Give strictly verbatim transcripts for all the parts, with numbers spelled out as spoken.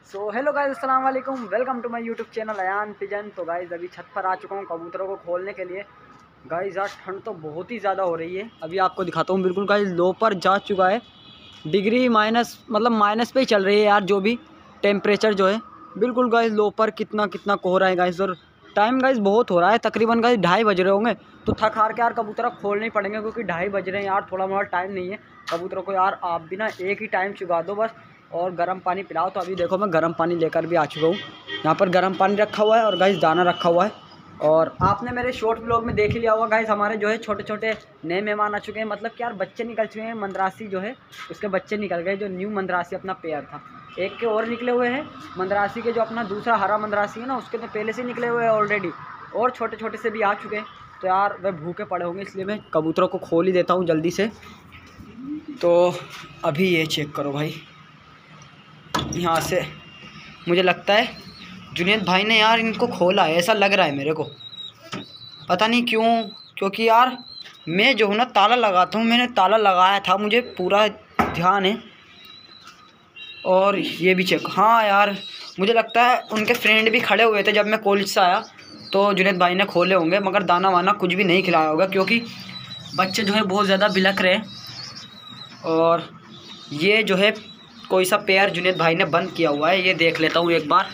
So hello guys, अस्सलाम वालेकुम, welcome to my YouTube channel Ayan pigeon. तो गाइस अभी छत पर आ चुका हूँ कबूतरों को खोलने के लिए। गाइस यार ठंड तो बहुत ही ज़्यादा हो रही है। अभी आपको दिखाता हूँ। बिल्कुल गाइस लो पर जा चुका है, डिग्री माइनस मतलब माइनस पे ही चल रही है यार, जो भी टेम्परेचर जो है। बिल्कुल गाइस लो पर कितना कितना कोहरा है गाइस। और टाइम गाइस बहुत हो रहा है, तकरीबन गाइस ढाई बज रहे होंगे। तो थक हार के यार कबूतर खोलने ही पड़ेंगे, क्योंकि ढाई बज रहे हैं यार। थोड़ा मोड़ा टाइम नहीं है कबूतरों को यार। आप भी ना एक ही टाइम चुगा दो बस, और गर्म पानी पिलाओ। तो अभी देखो मैं गर्म पानी लेकर भी आ चुका हूँ। यहाँ पर गर्म पानी रखा हुआ है और गाइस दाना रखा हुआ है। और आपने मेरे शॉर्ट ब्लॉग में देख लिया होगा गाइस, हमारे जो है छोटे छोटे नए मेहमान आ चुके हैं। मतलब कि यार बच्चे निकल चुके हैं। मंदरासी जो है उसके बच्चे निकल गए, जो न्यू मंदरासी अपना पेयर था। एक के और निकले हुए हैं मंदरासी के, जो अपना दूसरा हरा मंदरासी है ना, उसके तो पहले से निकले हुए हैं ऑलरेडी। और छोटे छोटे से भी आ चुके हैं। तो यार वे भूखे पड़े होंगे, इसलिए मैं कबूतरों को खोल ही देता हूँ जल्दी से। तो अभी ये चेक करो भाई, यहाँ से मुझे लगता है जुनैद भाई ने यार इनको खोला है, ऐसा लग रहा है मेरे को। पता नहीं क्यों, क्योंकि यार मैं जो हूँ ना ताला लगाता हूँ, मैंने ताला लगाया था, मुझे पूरा ध्यान है। और ये भी चेक, हाँ यार मुझे लगता है उनके फ्रेंड भी खड़े हुए थे जब मैं कॉलेज से आया, तो जुनैद भाई ने खोले होंगे। मगर दाना वाना कुछ भी नहीं खिलाया होगा, क्योंकि बच्चे जो है बहुत ज़्यादा बिलख रहे हैं। और ये जो है कोई सा पेयर जुनैद भाई ने बंद किया हुआ है, ये देख लेता हूँ एक बार।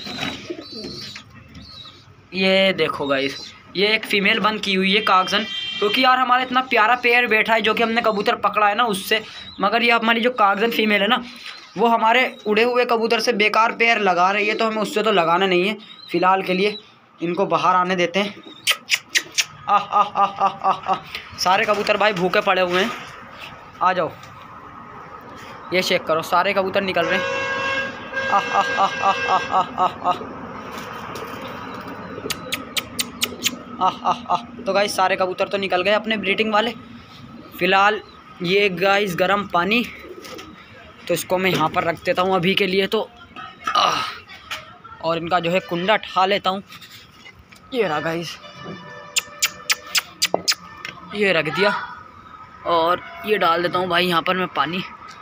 ये देखो गाइस, ये एक फ़ीमेल बंद की हुई है कागजन, क्योंकि यार हमारा इतना प्यारा पेयर बैठा है जो कि हमने कबूतर पकड़ा है ना उससे। मगर ये हमारी जो कागजन फ़ीमेल है ना, वो हमारे उड़े हुए कबूतर से बेकार पेयर लगा रही है। तो हमें उससे तो लगाना नहीं है फ़िलहाल के लिए। इनको बाहर आने देते हैं। आह आह आह आह आह आह, सारे कबूतर भाई भूखे पड़े हुए हैं, आ जाओ। ये चेक करो, सारे कबूतर निकल रहे हैं। आह आह आह आह आह आह आह आह आह आह आह। तो गाइस सारे कबूतर तो निकल गए अपने ब्रीडिंग वाले। फ़िलहाल ये गाइस गर्म पानी, तो इसको मैं यहाँ पर रख देता हूँ अभी के लिए। तो आह, और इनका जो है कुंडा ठा लेता हूँ। ये रहा गाइस, ये रख दिया। और ये डाल देता हूँ भाई यहाँ पर मैं पानी।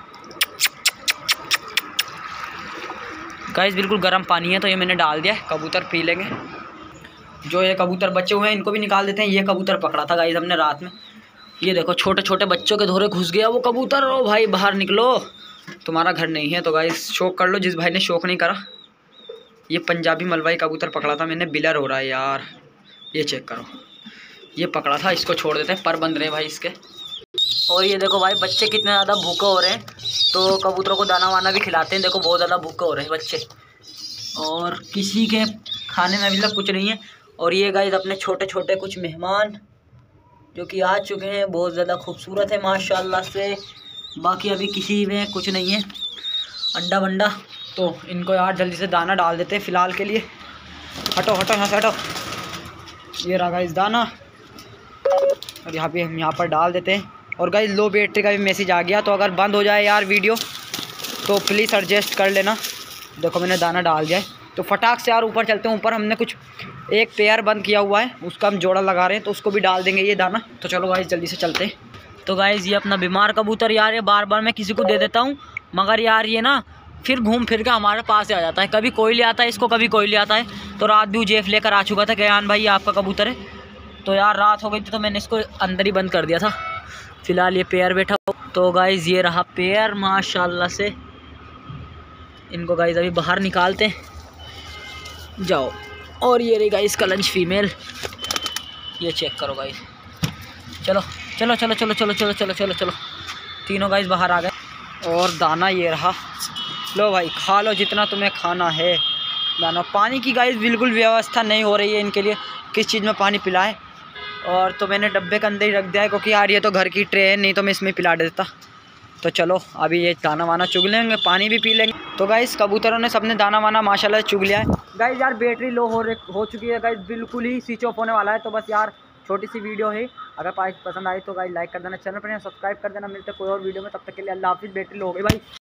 गाइस बिल्कुल गर्म पानी है, तो ये मैंने डाल दिया, कबूतर पी लेंगे। जो ये कबूतर बचे हुए हैं इनको भी निकाल देते हैं। ये कबूतर पकड़ा था गाइस हमने रात में। ये देखो छोटे छोटे बच्चों के धोरे घुस गया वो कबूतर। ओ भाई बाहर निकलो, तुम्हारा घर नहीं है। तो गाइस शौक कर लो जिस भाई ने शौक नहीं करा। ये पंजाबी मलवाई कबूतर पकड़ा था मैंने, बिलर हो रहा है यार। ये चेक करो, ये पकड़ा था, इसको छोड़ देते हैं, पर बंद रहे भाई इसके। और ये देखो भाई बच्चे कितने ज़्यादा भूखे हो रहे हैं, तो कबूतरों को दाना वाना भी खिलाते हैं। देखो बहुत ज़्यादा भूखे हो रहे हैं बच्चे, और किसी के खाने में अभी तक कुछ नहीं है। और ये गाइस अपने छोटे छोटे कुछ मेहमान जो कि आ चुके हैं, बहुत ज़्यादा खूबसूरत है माशाल्लाह से। बाकी अभी किसी में कुछ नहीं है अंडा वंडा। तो इनको यार जल्दी से दाना डाल देते हैं फ़िलहाल के लिए। हटो हटो यहाँ से हटो। ये रहा गाइस दाना, और यहाँ पे हम यहाँ पर डाल देते हैं। और गाइस लो बैटरी का भी मैसेज आ गया, तो अगर बंद हो जाए यार वीडियो तो प्लीज़ एडजस्ट कर लेना। देखो मैंने दाना डाल दिया है, तो फटाक से यार ऊपर चलते हैं। ऊपर हमने कुछ एक पेयर बंद किया हुआ है, उसका हम जोड़ा लगा रहे हैं, तो उसको भी डाल देंगे ये दाना। तो चलो गाइस जल्दी से चलते हैं। तो गाइस ये अपना बीमार कबूतर यार, ये बार बार मैं किसी को दे देता हूँ, मगर यार ये ना फिर घूम फिर के हमारे पास ही आ जाता है। कभी कोई ले आता है इसको, कभी कोई ले आता है। तो रात भी उजेफ लेकर आ चुका था कि यान भाई आपका कबूतर है। तो यार रात हो गई थी, तो मैंने इसको अंदर ही बंद कर दिया था। फ़िलहाल ये पेयर बैठा हो। तो गाइस ये रहा पेयर माशाल्लाह से। इनको गाइस अभी बाहर निकालते हैं, जाओ। और ये रही गाइस कलंच फीमेल, ये चेक करो गाइस। चलो चलो चलो चलो चलो चलो चलो चलो चलो, तीनों गाइस बाहर आ गए। और दाना ये रहा, लो भाई खा लो जितना तुम्हें खाना है दाना। पानी की गाइस बिल्कुल व्यवस्था नहीं हो रही है इनके लिए, किस चीज़ में पानी पिलाएं। और तो मैंने डब्बे के अंदर ही रख दिया है, क्योंकि यार ये तो घर की ट्रे है, नहीं तो मैं इसमें पिला देता। तो चलो अभी ये दाना वाना चुग लेंगे, पानी भी पी लेंगे। तो गाइस कबूतरों ने सबने दाना वाना माशाल्लाह चुग लिया है। गाइस यार बैटरी लो हो हो चुकी है गाइस, बिल्कुल ही स्विच ऑफ होने वाला है। तो बस यार छोटी सी वीडियो है, अगर पसंद आई तो गाइस लाइक कर देना, चैनल पर सब्सक्राइब कर देना। मिलते कोई और वीडियो में, तब तक के लिए अल्लाह हाफिज़। बैटरी लो हो गई भाई।